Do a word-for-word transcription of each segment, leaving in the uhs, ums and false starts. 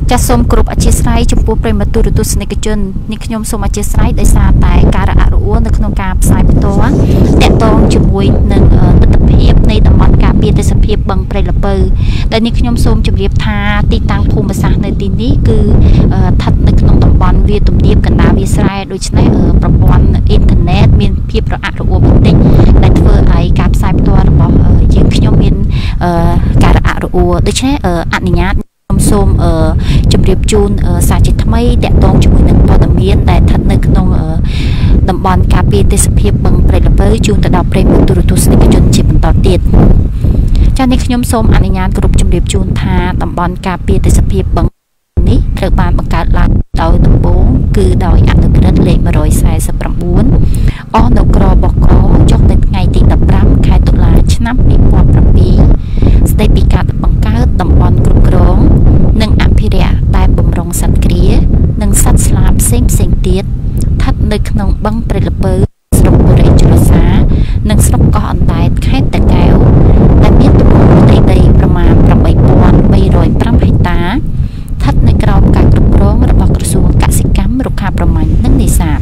ចាសូមគ្រប់អធិស្ឋានចំពោះប្រិមត្តទូរទស្សនិកជននេះខ្ញុំសូមអធិស្ឋានដោយសារតែការរអាក់រអួលនៅក្នុងការផ្សាយបន្តតាក់ទងជាមួយនឹងទស្សនវិជ្ជានៃតំបន់ការពារទេសភាពបឹងព្រៃល្ពៅដែលនេះខ្ញុំសូមជម្រាបថាទីតាំងភូមិសាស្ត្រនៅទីនេះគឺស្ថិតនៅក្នុងតំបន់វាលទំនាបកណ្ដាលវាលស្រែដូច្នេះប្រព័ន្ធអ៊ីនធឺណិតមានភាពរអាក់រអួលបន្តិចដែលធ្វើឲ្យការផ្សាយបន្តរបស់យើងខ្ញុំមានការរអាក់រអួលដូច្នេះអនុញ្ញាតខ្ញុំសូមជម្រាបជូនសារជាថ្មីតាក់ទងជាមួយនឹងព័ត៌មានដែលស្ថិតនៅក្នុងតំបន់ការពារទេសភាពបឹងព្រៃល្ពៅជូនទៅដល់ប្រិយមិត្តទូរទស្សនិកជនជាបន្តទៀតចា៎នេះខ្ញុំសូមអនុញ្ញាតគ្រប់ជម្រាបជូនថាតំបន់ការពារទេសភាពបឹងនេះត្រូវបានបង្កើតឡើងដោយដំបូងគឺដោយអនុក្រឹត្យលេខmột trăm bốn mươi chínអនុក្របកចុះនៅថ្ងៃទីដប់ប្រាំខែតុលាឆ្នាំពីរពាន់ប្រាំពីរស្តីពីការបង្កើតតំបន់គ្រប់គ្រងនិងអភិរក្សដែលបំរុងសត្វគ្រានិងសត្វស្លាបផ្សេងផ្សេងទៀតស្ថិតនៅក្នុងបឹងព្រៃល្ពៅស្រុកបុរីជលសានិងស្រុកកោះអណ្ដែតខេត្តតាកែវដែលមានទំហំផ្ទៃដីប្រមាណeight thousand three hundred fiveហិកតាស្ថិតនៅក្រោមការគ្រប់គ្រងរបស់ក្រសួងកសិកម្មរុក្ខាប្រមាញ់និងនេសាទ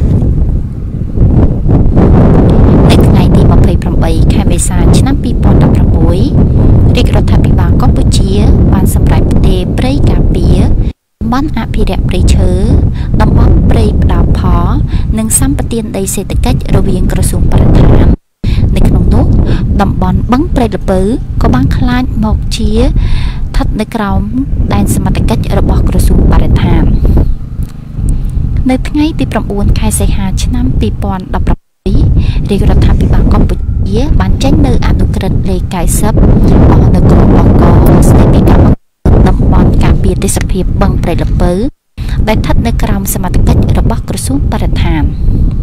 នៅថ្ងៃទីยี่สิบแปดខែមេសាឆ្នាំពីរពាន់ដប់ប្រាំមួយរាជរដ្ឋាភិបាលកម្ពុជាបានសម្រេចផ្ទេរព្រៃការពារតំបន់អភិរក្សព្រៃឈើតំបន់ព្រៃផ្ដល់ផលនិងសម្បទានដីសេដ្ឋកិច្ចរវាងក្រសួងបរិស្ថាននៅក្នុងនោះតំបន់បឹងព្រៃល្ពៅក៏បានក្លាយមកជាស្ថិតនៅក្រោមដែនសមត្ថកិច្ចរបស់ក្រសួងបរិស្ថាននៅថ្ងៃទីnineខែសីហាឆ្នាំពីរពាន់ដប់ប្រាំពីររាជរដ្ឋាភិបាលកម្ពុជាបានចេញនៅអនុក្រឹត្យលេខ九mươiអនុក្រមបកស្តីពីការបង្កើតតំបន់ការពារទេសភាពបឹងព្រៃល្ពៅដែលស្ថិតនៅក្រោមសមត្ថកិច្ចរបស់ក្រសួងបរិស្ថាន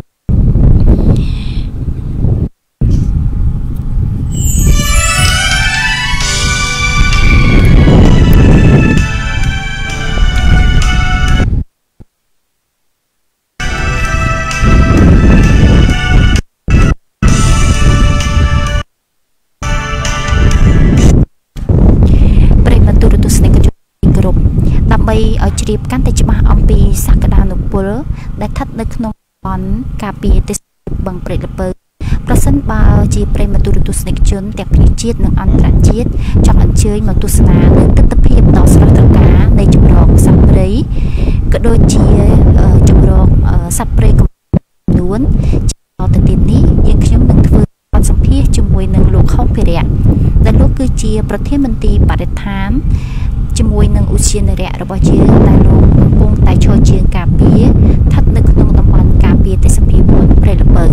ដើម្បីឲ្យជ្រាបកាន់តែច្បាស់អំពីសក្តានុពលដែលស្ថិតនៅក្នុងតំបន់ការពារទេសភាពបឹងព្រៃល្ពៅប្រសិនបើជាប្រិយមិត្តទូរទស្សនិកជនទាំងភ្នាក់ជាតិនិងអន្តរជាតិចង់អញ្ជើញមកទស្សនានៅទិដ្ឋភាពដ៏ស្រស់ត្រកាលនៃជម្រកសត្វព្រៃក៏ដូចជាជម្រកសត្វព្រៃចំនួនទៅទៀតនេះយើងខ្ញុំនឹងធ្វើបទសម្ភាសន៍ជាមួយនឹងលោកហុងភិរៈដែលលោកគឺជាប្រធានមន្ត្រីបរិស្ថានជាមួយនឹងឧទ្យានុរក្សរបស់យើងដែលលោកកំពុងតែឈរជើងការពារស្ថិតនៅក្នុងតំបន់ការពារទេសភាពបឹងព្រៃល្ពៅ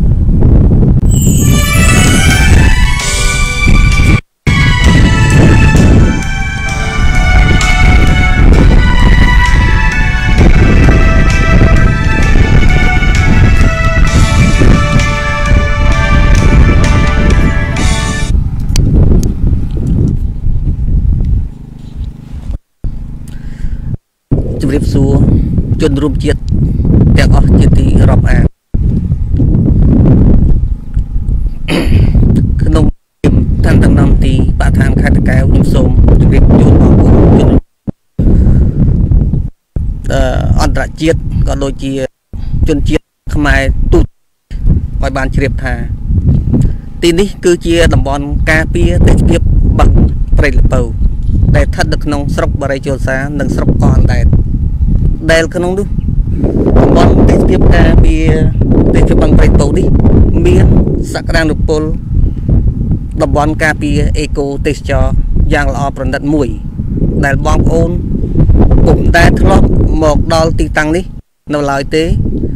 ជំរាបសួរជនរួមជាតិទាំងអស់ជាទីរាប់អានក្នុងឋានតំណងទីបឋានខេត្តតាកែវខ្ញុំសូមជម្រាបជូនបងប្អូនជនអន្តរជាតិក៏ដូចជាជនជាតិខ្មែរទូទៅឲ្យបានជ្រាបថាទីនេះគឺជាតំបន់ការពារទេសភាពបឹងព្រៃល្ពៅដែលស្ថិតនៅក្នុងស្រុកបរិយជលសានិងស្រុកកោះអណ្ដែតដែលក្នុងនោះតំបន់ទេសភាពការពារទេសភាពបឹងព្រៃល្ពៅនេះមានសក្តានុពលតំបន់ការពារអេកូទេសចរយ៉ាងល្អប្រណិតមួយដែលបងប្អូនពុំដែលធ្លាប់មកដល់ទីតាំងនេះនៅឡើយទេ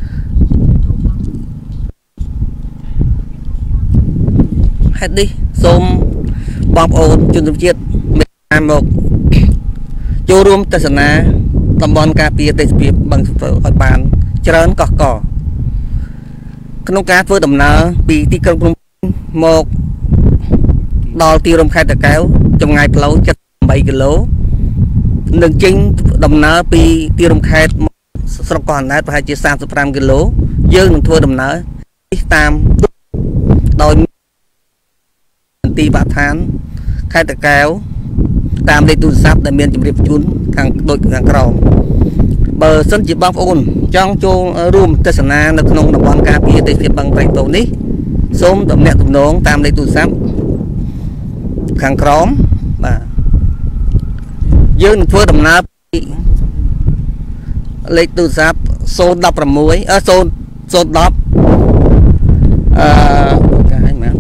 ហេតុនេះសូមបងប្អូនជនរួមជាតិមានមកចូលរួមទស្សនាតំបន់ការពារទេសភាពបឹងព្រៃឲ្យបានច្រើនកោះកក្នុងការធ្វើដំណើរពីទីក្រុងភ្នំពេញមកដល់ទីរួមខេត្តតាកែវចម្ងាយផ្លូវ七十八គីឡូនឹងចេញដំណើរពីទីរួមខេត្តស្រុកកោះអណ្ដែតប្រហែលជា三十五គីឡូយើងនឹងធ្វើដំណើរតាមដោយទីបឋានខេត្តតាកែវតាមលេខទូរស័ព្ទដែលមានជម្រាបជូនខាងដូចខាងក្រោមបើសិនជាបងប្អូនចង់ចូលរួមទស្សនានៅក្នុងតំបន់ការពារទេសភាពបឹងត្រែងតូចនេះសូមទំនាក់ទំនងតាមលេខទូរស័ព្ទខាងក្រោមបាទយើងនឹងធ្វើដំណើរពីលេខទូរស័ព្ទศูนย์ หนึ่ง หกអឺศูนย์ ศูนย์ หนึ่ง អឺកាយមក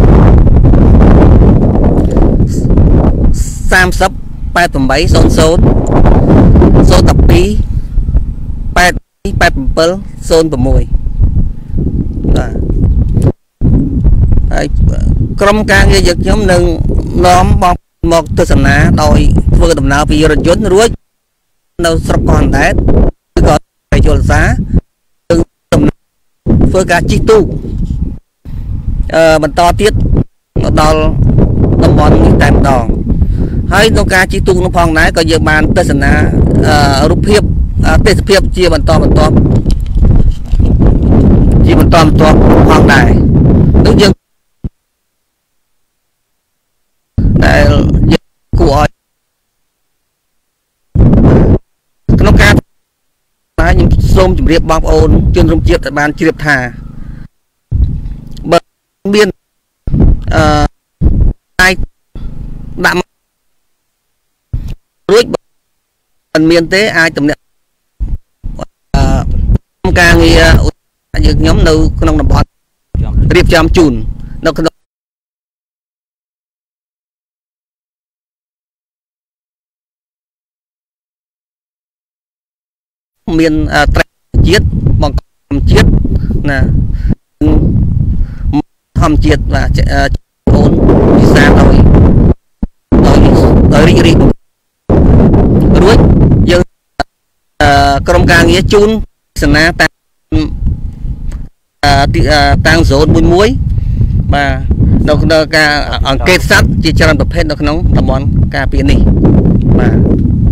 สามสิบ แปด แปด ศูนย์ ศูนย์ ศูนย์ หนึ่ง สอง แปด แปด เจ็ด ศูนย์ หกបាទហើយក្រុមការងារយើងខ្ញុំនឹងនាំបងមកទស្សនាដោយធ្វើដំណើរពីរថយន្តរួចនៅស្រុកកោះអណ្ដែតឬក៏ប្រជុលសាធ្វើការជិះទូកអឺបន្តទៀតមកដល់តំបន់នេះតែម្ដងហើយក្នុងការជិះទូកនោះផងដែរក៏យើងបានទស្សនារូបភាពទេសភាពជាបន្តបន្តជាបន្តបន្តផងដែរនោះយើងដែលគួរឲ្យក្នុងការខ្ញុំសូមជម្រាបបងប្អូនជនរួមជាតិដែលបានជ្រាបថាបើមានអឺអាចដាក់រួចមិនមានទេអាចតំណាក់អឺការងារយើងខ្ញុំនៅក្នុងតំបន់រៀបចំជូននៅក្នុងមានត្រែជាតិបង្កជាតិណាធម្មជាតិបាទអូនពិសាដោយដោយដោយរីករាយរួចយើងក្រុមការងារជូនទស្សនាតាមតាមโซนមួយមួយបាទនៅក្នុងការអង្កេតសត្វជាច្រើនប្រភេទនៅក្នុងតំបន់ការពារនេះបាទ